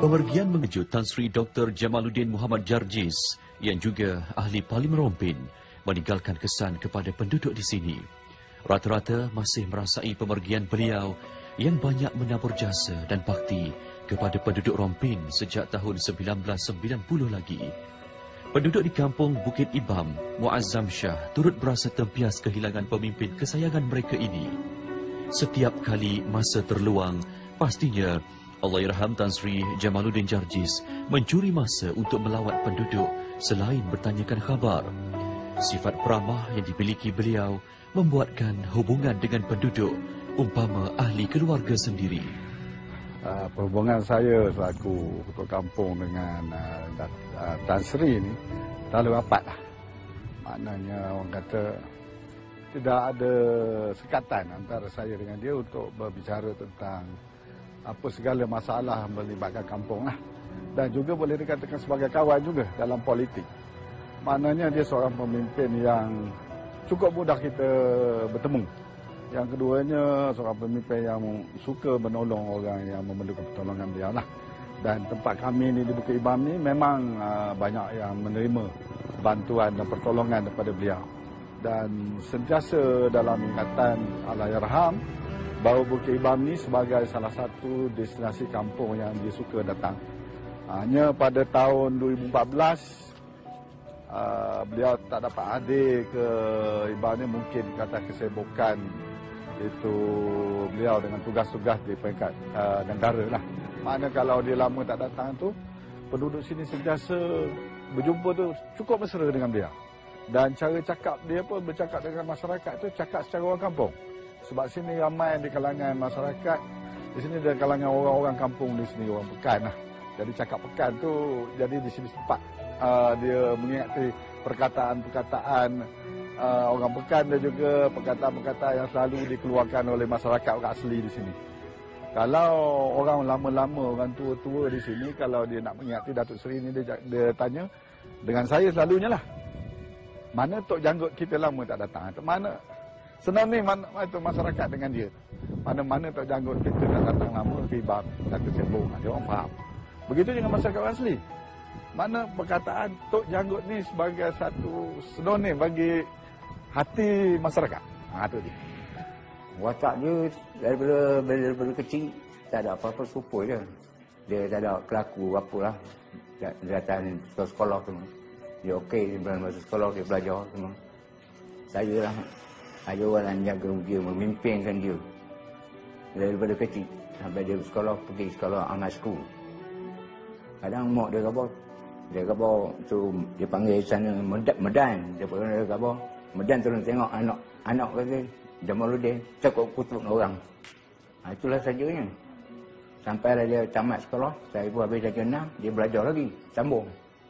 Pemergian mengejut Tan Sri Dr. Jamaluddin Muhammad Jarjis yang juga ahli Parlimen Rompin meninggalkan kesan kepada penduduk di sini. Rata-rata masih merasai pemergian beliau yang banyak menabur jasa dan bakti kepada penduduk Rompin sejak tahun 1990 lagi. Penduduk di kampung Bukit Ibam, Muazzam Shah turut berasa tempias kehilangan pemimpin kesayangan mereka ini. Setiap kali masa terluang, pastinya Allahyarham Tan Sri Jamaluddin Jarjis mencuri masa untuk melawat penduduk selain bertanyakan khabar. Sifat peramah yang dimiliki beliau membuatkan hubungan dengan penduduk umpama ahli keluarga sendiri. Perhubungan saya selaku ketua kampung dengan Tan Sri ini terlalu rapat lah. Maknanya orang kata tidak ada sekatan antara saya dengan dia untuk berbicara tentang apa segala masalah melibatkan kampung lah. Dan juga boleh dikatakan sebagai kawan juga dalam politik. Maknanya dia seorang pemimpin yang cukup mudah kita bertemu. Yang keduanya seorang pemimpin yang suka menolong orang yang memerlukan pertolongan dia lah. Dan tempat kami ni di Bukit Ibam ni memang banyak yang menerima bantuan dan pertolongan daripada beliau. Dan sentiasa dalam ingatan Allahyarham bahawa Bukit Ibam ni sebagai salah satu destinasi kampung yang dia suka datang. Hanya pada tahun 2014 beliau tak dapat hadir ke Ibam ni, mungkin kata kesibukan itu beliau dengan tugas-tugas di peringkat negara lah. Makna kalau dia lama tak datang tu, penduduk sini sentiasa berjumpa tu cukup mesra dengan beliau. Dan cara cakap dia pun bercakap dengan masyarakat tu cakap secara orang kampung. Sebab sini ramai di kalangan masyarakat, di sini di kalangan orang-orang kampung di sini, orang pekan lah. Jadi cakap pekan tu, jadi di sini sempat dia mengingati perkataan-perkataan orang pekan dan juga perkataan-perkataan yang selalu dikeluarkan oleh masyarakat orang asli di sini. Kalau orang lama-lama, orang tua-tua di sini, kalau dia nak mengingati Datuk Seri ni, dia tanya, dengan saya selalunya lah, mana Tok Janggut kita lama tak datang? Mana senang ni itu masyarakat dengan dia. Mana-mana Tok Janggut kita tak datang lama ke Ibam, tak kesibuk, dia orang faham. Begitu dengan masyarakat orang asli. Mana perkataan Tok Janggut ni sebagai satu sinonim bagi hati masyarakat. Itu dia. Watak dia daripada kecil tak ada apa-apa serupa je. Dia tak ada kelaku apalah. Dia datang ke sekolah tu. Dia okey masa sekolah dia belajar semua. Saya lah ada orang yang jaga dia, memimpinkan dia daripada kecil sampai dia sekolah, pergi sekolah amal school. Kadang mak dia khabar, tu dia panggil sana Medan, dia panggil khabar Medan turun tengok anak kata Jamaluddin cukup kutuk orang. Itulah sajanya. Sampailah dia tamat sekolah, saya pun habis darjah 6, dia belajar lagi, sambung.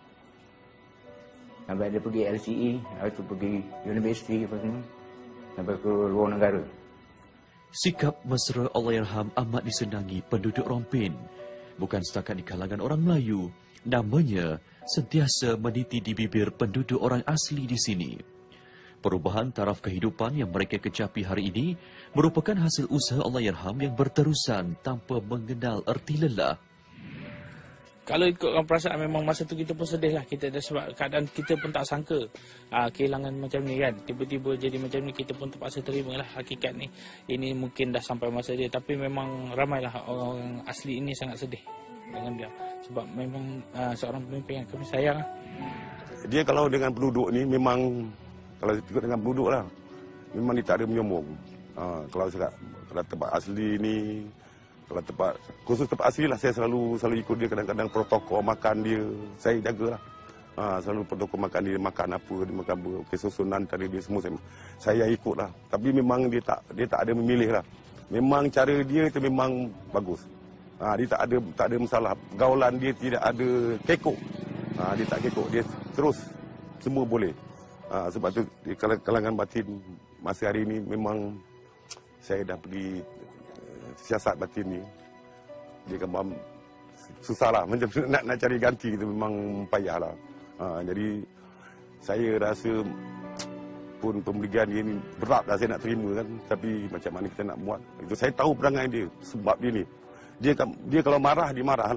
Sampai dia pergi LCE, lepas tu pergi universiti apa semua, sampai ke luar negara. Sikap mesra Allahyarham amat disenangi penduduk Rompin. Bukan setakat di kalangan orang Melayu, namanya sentiasa meniti di bibir penduduk orang asli di sini. Perubahan taraf kehidupan yang mereka kecapi hari ini merupakan hasil usaha Allahyarham yang berterusan tanpa mengenal erti lelah. Kalau ikutkan perasaan, memang masa tu kita pun sedih lah. Kita dah, sebab keadaan kita pun tak sangka kehilangan macam ni kan. Tiba-tiba jadi macam ni, kita pun terpaksa terima lah hakikat ni. Ini mungkin dah sampai masa dia. Tapi memang ramailah orang asli ini sangat sedih dengan dia. Sebab memang seorang pemimpin yang kami sayang lah. Dia kalau dengan penduduk ni memang, kalau ikut dengan penduduk lah, memang dia tak ada menyombong. Kalau tempat asli ni, kalau tempat, khusus tempat asli lah, saya selalu ikut dia. Kadang-kadang protokol makan dia, saya jagalah. Selalu protokol makan dia, makan apa, dia makan apa, susunan tadi dia semua saya ikut lah. Tapi memang dia tak ada memilih lah. Memang cara dia itu memang bagus. Dia tak ada masalah. Gaulan dia tidak ada kekok. Dia tak kekok, dia terus semua boleh. Sebab tu di kalangan batin masa hari ini memang saya dah pergi siasat batin ni. Dia kan susah lah, macam nak cari ganti itu memang payah lah. Jadi saya rasa pun pemberian ini berat lah saya nak terima kan. Tapi macam mana kita nak buat. Itu saya tahu perangai dia sebab dia ni. Dia kalau marah, dia marah lah.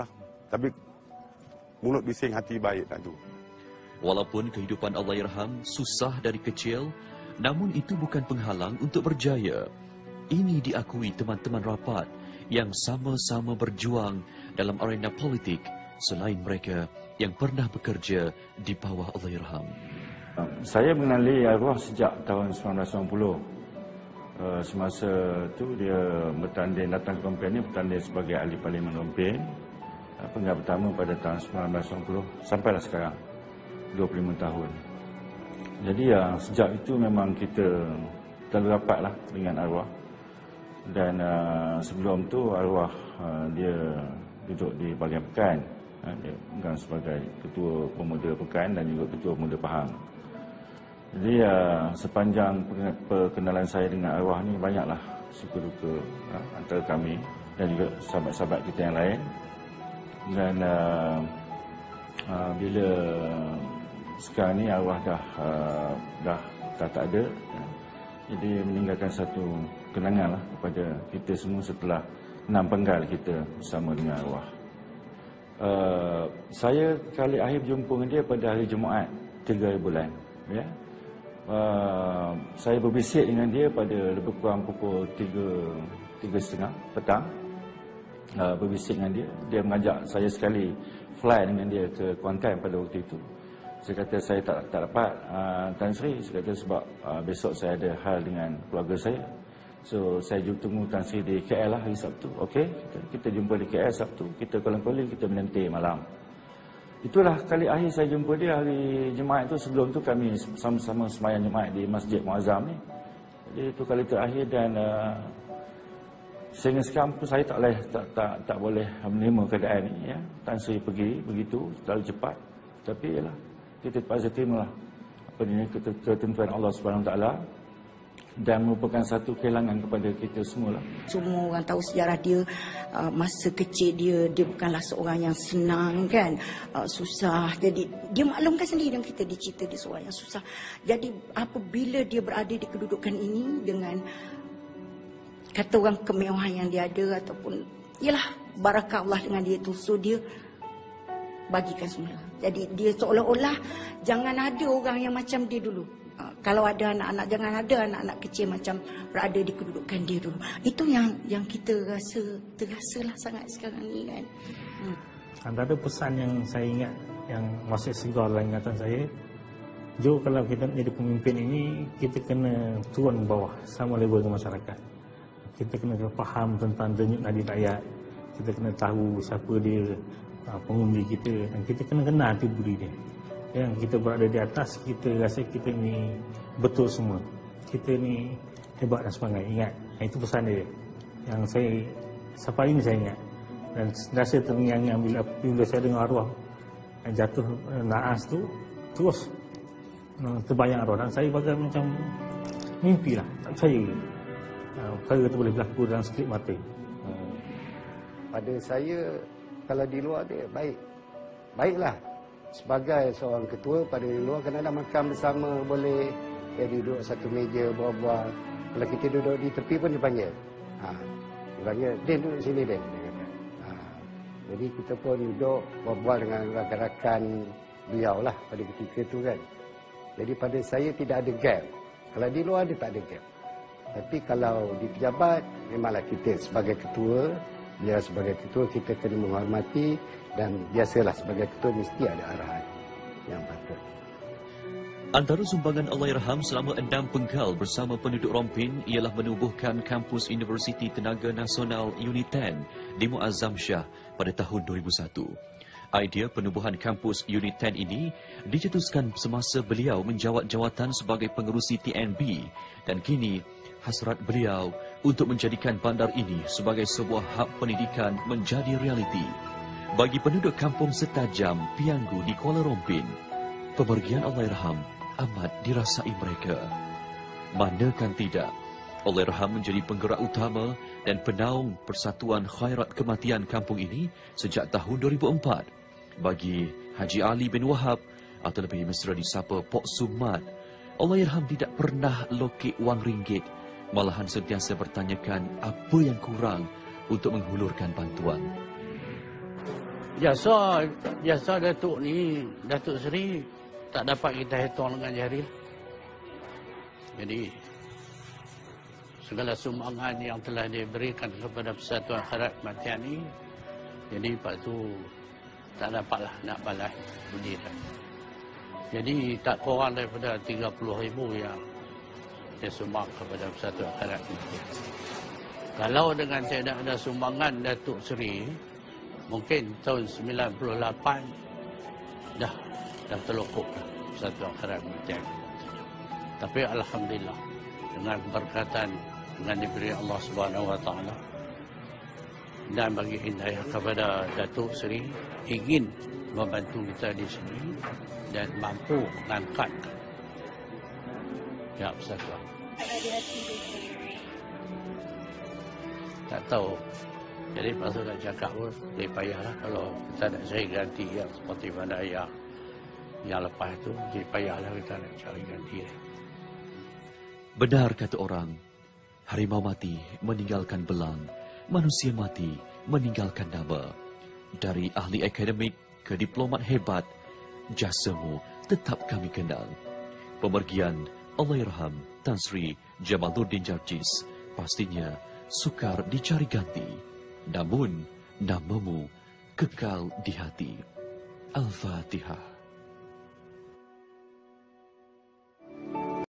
Tapi mulut bising, hati baik tak tu. Walaupun kehidupan Allahyarham susah dari kecil, namun itu bukan penghalang untuk berjaya. Ini diakui teman-teman rapat yang sama-sama berjuang dalam arena politik selain mereka yang pernah bekerja di bawah Allahyarham. Saya mengenali arwah sejak tahun 1990. Semasa tu dia bertanding, datang ke Rompin ni bertanding sebagai ahli Parlimen Rompin. Penggal pertama pada tahun 1990 sampailah sekarang 25 tahun. Jadi sejak itu memang kita terlalu rapatlah dengan arwah. Dan sebelum tu arwah dia duduk di bahagian Pekan. Dia bukan sebagai ketua pemuda Pekan dan juga ketua pemuda Pahang. Jadi sepanjang perkenalan saya dengan arwah ni banyaklah suka duka antara kami dan juga sahabat-sahabat kita yang lain. Dan bila sekarang ni arwah dah tak ada, jadi meninggalkan satu kenangan lah kepada kita semua setelah 6 penggal kita bersama dengan arwah. Saya kali akhir berjumpa dengan dia pada hari Jumaat 3 hari bulan, ya. Saya berbisik dengan dia pada lebih kurang pukul 3.30 petang. Berbisik dengan dia. Dia mengajak saya sekali fly dengan dia ke Kuantan pada waktu itu. Saya kata saya tak dapat Tan Sri. Saya kata sebab besok saya ada hal dengan keluarga saya. So saya tunggu Tan Sri di KL lah hari Sabtu. Okey, kita jumpa di KL Sabtu. Kita kolang-koling, kita menanti malam. Itulah kali akhir saya jumpa dia hari Jumaat itu. Sebelum tu kami sama-sama sembahyang Jumaat di Masjid Muazzam ni. Jadi itu kali terakhir dan sehingga sekarang pun saya tak boleh menerima keadaan ni, ya. Tan Sri pergi begitu terlalu cepat. Tapi yalah, kita terpaksa terimalah apa ni ketentuan Allah Subhanahu Wa Taala. Dan merupakan satu kehilangan kepada kita semua lah. Semua orang tahu sejarah dia, masa kecil dia bukanlah seorang yang senang kan, susah. Jadi dia maklumkan sendiri dengan kita, dia cerita dia seorang yang susah. Jadi apabila dia berada di kedudukan ini dengan kata orang kemewahan yang dia ada ataupun yalah barakah Allah dengan dia tu, so dia bagikan semula. Jadi dia seolah-olah jangan ada orang yang macam dia dulu. Kalau ada anak-anak, jangan ada anak-anak kecil macam berada di kedudukan dia dulu. Itu yang kita terasalah sangat sekarang ni kan. Antara pesan yang saya ingat, yang masih segar dalam ingatan saya, Jo, kalau kita nak jadi pemimpin ini, kita kena turun bawah, sama level dengan masyarakat. Kita kena faham tentang denyut nadi rakyat. Kita kena tahu siapa dia, pengundi kita, dan kita kena kenal hati budi dia. Yang kita berada di atas, kita rasa kita ni betul semua. Kita ni hebat dan semangat. Ingat, itu pesan dia. Yang saya, sampai ini saya ingat. Dan rasa terngiang-ngiang bila saya dengar arwah yang jatuh naas tu, terus terbayang arwah. Dan saya bagai macam mimpi lah. Tak percaya. Perkara itu boleh berlaku dalam sekelip mata. Pada saya, kalau di luar dia baiklah. Sebagai seorang ketua pada di luar, kadang-kadang makan bersama boleh, duduk satu meja bual-bual. Kalau kita duduk di tepi pun dipanggil. Dipanggil, "Den, duduk sini, Den." Jadi kita pun duduk bual-bual dengan rakan-rakan beliau lah pada ketika itu kan. Jadi pada saya tidak ada gap. Kalau di luar dia tak ada gap. Tapi kalau di pejabat, memanglah kita sebagai ketua, beliau sebagai ketua, kita kena menghormati. Dan biasalah sebagai ketua mesti ada arahan yang patut. Antara sumbangan Allahyarham selama 6 penggal bersama penduduk Rompin ialah menubuhkan kampus Universiti Tenaga Nasional Unit 10 di Muazzam Shah pada tahun 2001. Idea penubuhan kampus Unit 10 ini dicetuskan semasa beliau menjawat jawatan sebagai pengerusi TNB dan kini hasrat beliau untuk menjadikan bandar ini sebagai sebuah hub pendidikan menjadi realiti. Bagi penduduk kampung setajam Pianggu di Kuala Rompin, pemergian Allahyarham amat dirasai mereka. Manakan tidak, Allahyarham menjadi penggerak utama dan penaung Persatuan Khairat Kematian kampung ini sejak tahun 2004. Bagi Haji Ali bin Wahab, atau lebih mesra disapa Pok Sumat, Allahyarham tidak pernah lokek wang ringgit, malahan sentiasa bertanyakan apa yang kurang untuk menghulurkan bantuan. Jasa Datuk ni, Datuk Seri tak dapat kita hitung dengan jari. Jadi segala sumbangan yang telah diberikan kepada Persatuan Khairat Kematian ni, jadi lepas tu tak dapatlah nak balas budi dah. Jadi tak kurang daripada 30,000 yang dia sumbang kepada Persatuan Khairat Kematian. Kalau dengan tiada ada sumbangan Datuk Seri, mungkin tahun 98 dah terlokok dah Persatuan Khairat Kematian. Tapi alhamdulillah dengan berkatan dengan diberi Allah Subhanahu Wa Taala dan bagi hidayah kepada Datuk Seri ingin membantu kita di sini dan mampu mengangkat pihak persatuan. Tak tahu. Jadi pasal nak cakap pun lebih payahlah kalau kita nak cari ganti yang seperti mana yang lepas itu, jadi payahlah kita nak cari ganti. Benar kata orang, harimau mati meninggalkan belang, manusia mati meninggalkan nama. Dari ahli akademik ke diplomat hebat, jasamu tetap kami kenal. Pemergian Allahyarham Tan Sri Jamaluddin Jarjis pastinya sukar dicari ganti. Namun, namamu kekal di hati. Al-Fatihah.